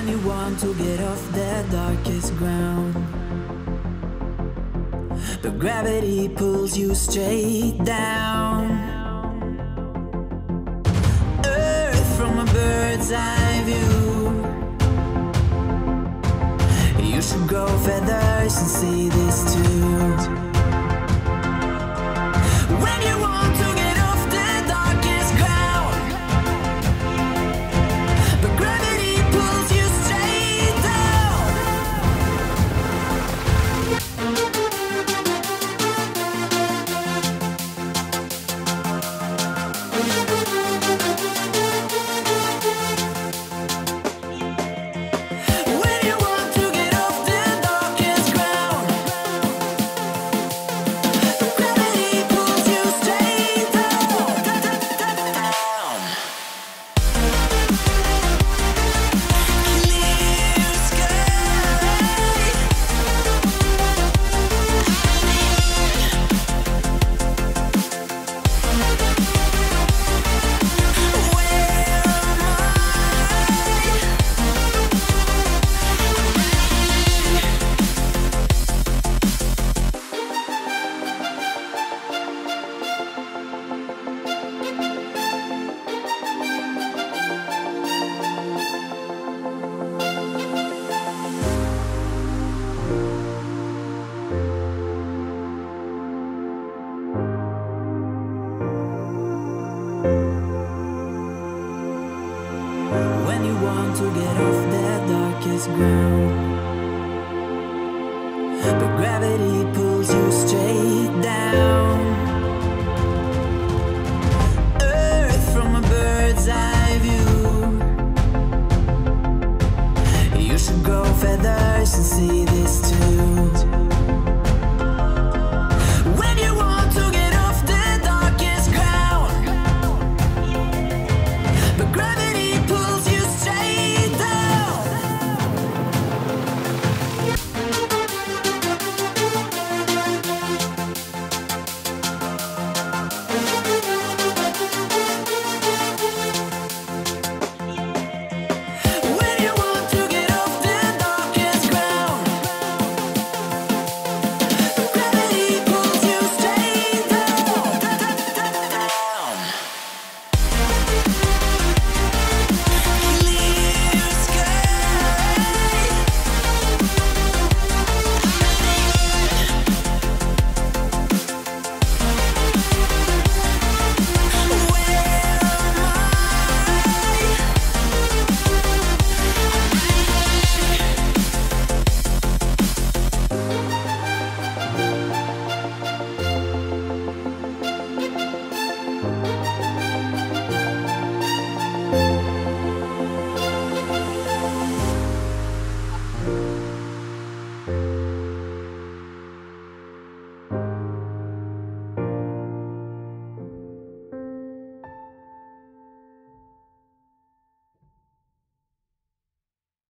When you want to get off the darkest ground, but gravity pulls you straight down. Earth from a bird's eye view. You should grow feathers and see this too. When you want to get off the darkest ground, but gravity pulls you straight down. When you want to get off the darkest ground, but gravity pulls you straight down. Clear sky. When you want to get off the darkest ground, but gravity pulls